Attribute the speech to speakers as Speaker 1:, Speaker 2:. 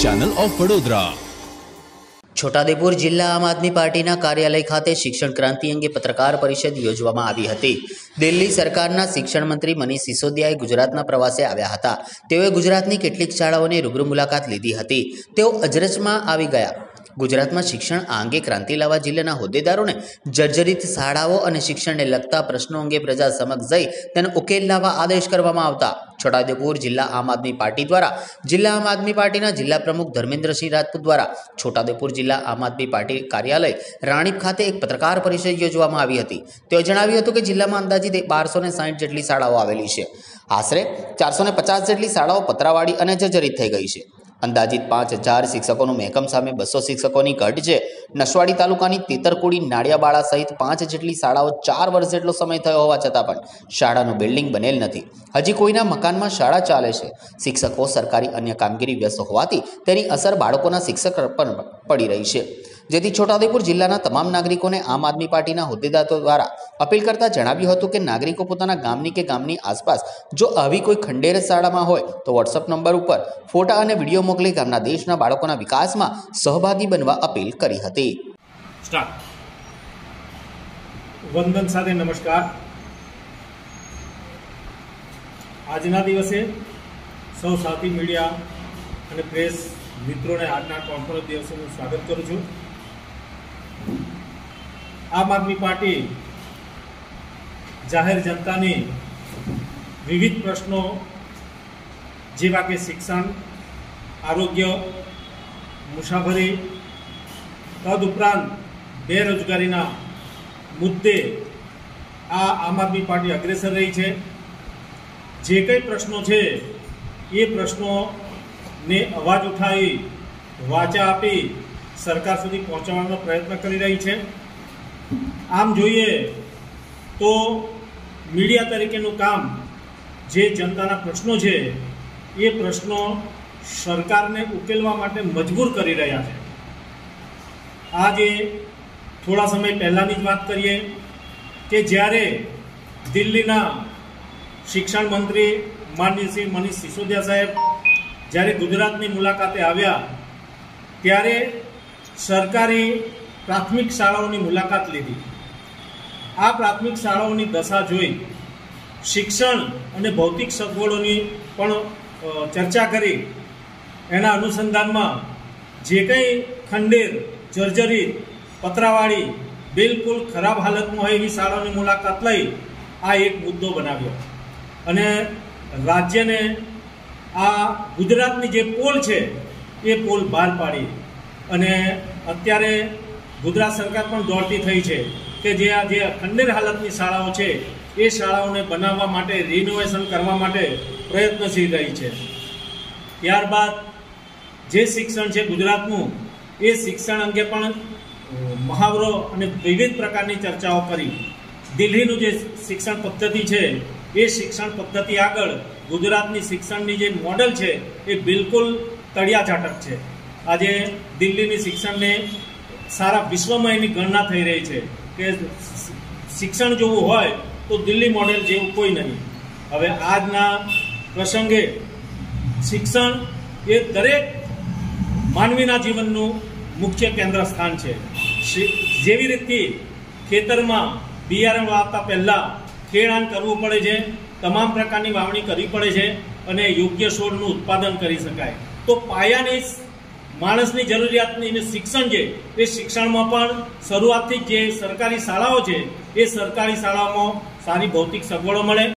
Speaker 1: Channel of Vadodara.
Speaker 2: Chhota Udepur જિલ્લા આમ આદમી પાર્ટીના કાર્યાલય ખાતે શિક્ષણ ક્રાંતિ અંગે પત્રકાર પરિષદ યોજવામાં આવી હતી। દિલ્હી સરકારના શિક્ષણ મંત્રી મનીષ સિસોદિયાએ ગુજરાતના પ્રવાસે આવ્યા હતા। તેઓએ ગુજરાતની કેટલીક શાળાઓની રૂબરૂ મુલાકાત લીધી હતી। તેઓ અજરજમાં આવી ગયા। ગુજરાતમાં શિક્ષણ આ અંગે ક્રાંતિ લાવવા જિલ્લાના હોદ્દેદારોને જર્જરિત શાળાઓ અને શિક્ષણને લગતા પ્રશ્નો અંગે પ્રજા સમક્ષ જઈ તેનો ઉકેલ લાવવા આદેશ કરવામાં આવતા છોટાઉદેપુર જિલ્લા આમ આદમી પાર્ટી દ્વારા જિલ્લા આમ આદમી પાર્ટીના જિલ્લા પ્રમુખ ધર્મેન્દ્રસિંહ રાજપૂત દ્વારા છોટાઉદેપુર જિલ્લા આમ આદમી પાર્ટી કાર્યાલય રાણીપ ખાતે એક પત્રકાર પરિષદ યોજવામાં આવી હતી। તેઓ જણાવ્યું હતું કે જિલ્લામાં અંદાજિત 1260 જેટલી શાળાઓ આવેલી છે। આશરે 450 જેટલી શાળાઓ પતરાવાળી અને જર્જરિત થઈ ગઈ છે। અંદાજિત 5000 શિક્ષકોનું મહેકમ સામે 200 શિક્ષકોની ઘટ છે। નસવાડી તાલુકાની તેતરકુડી નાળિયાબાળા સહિત 5 જેટલી શાળાઓ 4 વર્ષ જેટલો સમય થયો હોવા છતાં પણ શાળાનું બિલ્ડિંગ બનેલ નથી। હજી કોઈના મકાનમાં શાળા ચાલે છે। શિક્ષકો સરકારી અન્ય કામગીરી વ્યસ્ત હોવાથી તેની અસર બાળકોના શિક્ષક પર પડી રહી છે। જેથી છોટાઉદેપુર જિલ્લાના તમામ નાગરિકોને આમ આદમી પાર્ટીના હોદ્દેદારો દ્વારા અપીલ કરતા જણાવ્યું હતું કે નાગરિકો પોતાના ગામની કે ગામની આસપાસ જો આવી કોઈ ખંડેર શાળામાં હોય તો વોટ્સઅપ નંબર ઉપર ફોટા અને વિડીયો મોકલી ગામના દેશના બાળકોના વિકાસમાં સહભાગી બનવા અપીલ કરી હતી।
Speaker 3: વંદન સાથે નમસ્કાર। આજના દિવસે સૌ સાથી મીડિયા અને પ્રેસ મિત્રોને આજના કોન્ફરન્સ દિવસે હું સ્વાગત કરું છું। આમ આદમી પાર્ટી જાહેર જનતાની વિવિધ પ્રશ્નો જેવા કે શિક્ષણ, આરોગ્ય, મુસાફરી તદુપરાંત બેરોજગારીના મુદ્દે આ આમ આદમી પાર્ટી અગ્રેસર રહી છે। જે કંઈ પ્રશ્નો છે એ પ્રશ્નોને અવાજ ઉઠાવી વાચા આપી સરકાર સુધી પહોંચાડવાનો પ્રયત્ન કરી રહી છે। આમ જોઈએ તો મીડિયા તરીકેનું કામ જે જનતાના પ્રશ્નો છે એ પ્રશ્નો સરકારને ઉકેલવા માટે મજબૂર કરી રહ્યા છે। આજે થોડા સમય પહેલાંની જ વાત કરીએ કે જ્યારે દિલ્હીના શિક્ષણ મંત્રી માનનીય શ્રી મનીષ સિસોદિયા સાહેબ જ્યારે ગુજરાતની મુલાકાતે આવ્યા ત્યારે સરકારી પ્રાથમિક શાળાઓની મુલાકાત લીધી। આ પ્રાથમિક શાળાઓની દશા જોઈ શિક્ષણ અને ભૌતિક સગવડોની પણ ચર્ચા કરી। એના અનુસંધાનમાં જે કંઈ ખંડેર, જર્જરિત, પતરાવાળી, બિલકુલ ખરાબ હાલતમાં હોય એવી શાળાઓની મુલાકાત લઈ આ એક મુદ્દો બનાવ્યો અને રાજ્યને આ ગુજરાતની જે પોલ છે એ પોલ બહાર પાડી અને અત્યારે ગુજરાત સરકાર પણ દોડતી થઈ છે કે જે આ જે ખંડેર હાલતની શાળાઓ છે એ શાળાઓને બનાવવા માટે, રિનોવેશન કરવા માટે પ્રયત્નશીલ રહી છે। ત્યારબાદ જે શિક્ષણ છે ગુજરાતનું એ શિક્ષણ અંગે પણ મહાવરો અને વિવિધ પ્રકારની ચર્ચાઓ કરી। દિલ્હીનું જે શિક્ષણ પદ્ધતિ છે એ શિક્ષણ પદ્ધતિ આગળ ગુજરાતની શિક્ષણની જે મોડલ છે એ બિલકુલ તળિયાઝાટક છે। આજે દિલ્હીની શિક્ષણને સારા વિશ્વમાં એની ગણના થઈ રહી છે કે શિક્ષણ જોવું હોય તો દિલ્હી મોડેલ જેવું કોઈ નહીં। હવે આજના પ્રસંગે શિક્ષણ એ દરેક માનવીના જીવનનું મુખ્ય કેન્દ્ર સ્થાન છે। જેવી રીતે ખેતરમાં બિયારણ વાવતા પહેલાં ખેડાણ કરવું પડે છે, તમામ પ્રકારની વાવણી કરવી પડે છે અને યોગ્ય છોડનું ઉત્પાદન કરી શકાય તો પાયાની માણસની જરૂરિયાતની શિક્ષણ છે એ શિક્ષણમાં પણ શરૂઆતથી જે સરકારી શાળાઓ છે એ સરકારી શાળાઓમાં સારી ભૌતિક સગવડો મળે।